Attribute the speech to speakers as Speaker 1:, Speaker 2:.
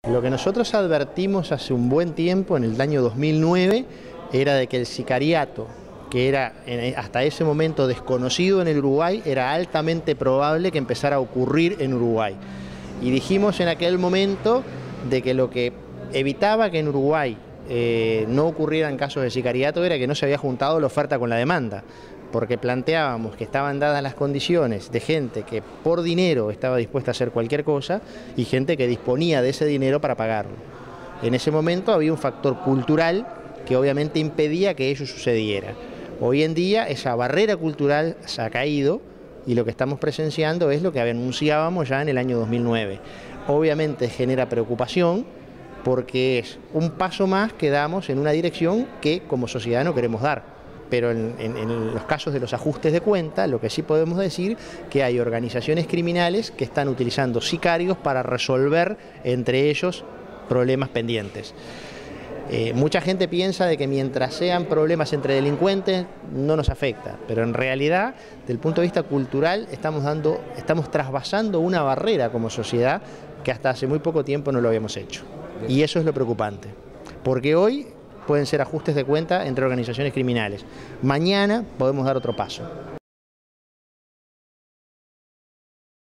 Speaker 1: Lo que nosotros advertimos hace un buen tiempo, en el año 2009, era de que el sicariato, que era hasta ese momento desconocido en el Uruguay, era altamente probable que empezara a ocurrir en Uruguay. Y dijimos en aquel momento de que lo que evitaba que en Uruguay no ocurrieran casos de sicariato era que no se había juntado la oferta con la demanda, porque planteábamos que estaban dadas las condiciones de gente que por dinero estaba dispuesta a hacer cualquier cosa y gente que disponía de ese dinero para pagarlo. En ese momento había un factor cultural que obviamente impedía que eso sucediera. Hoy en día esa barrera cultural se ha caído y lo que estamos presenciando es lo que anunciábamos ya en el año 2009. Obviamente genera preocupación porque es un paso más que damos en una dirección que como sociedad no queremos dar. Pero en los casos de los ajustes de cuenta, lo que sí podemos decir que hay organizaciones criminales que están utilizando sicarios para resolver entre ellos problemas pendientes. Mucha gente piensa de que mientras sean problemas entre delincuentes no nos afecta, pero en realidad, desde el punto de vista cultural, estamos trasvasando una barrera como sociedad que hasta hace muy poco tiempo no lo habíamos hecho. Y eso es lo preocupante, porque hoy pueden ser ajustes de cuenta entre organizaciones criminales. Mañana podemos dar otro paso.